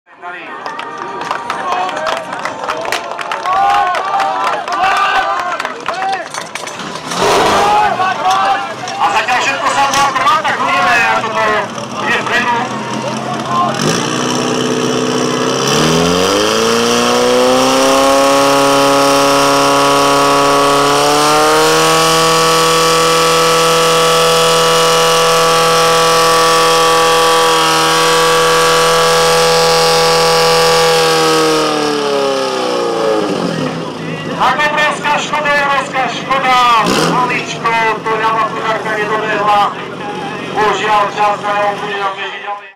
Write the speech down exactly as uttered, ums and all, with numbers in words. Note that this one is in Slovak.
A zatiaľ všetko sa dva trvá, tak uvidíme, ako to je vpredu. Tak obrovská škoda, obrovská škoda, maličko, to ľava kuchárka nedobehla, božiaľ čas na ňom bude nám bežiť ďalej.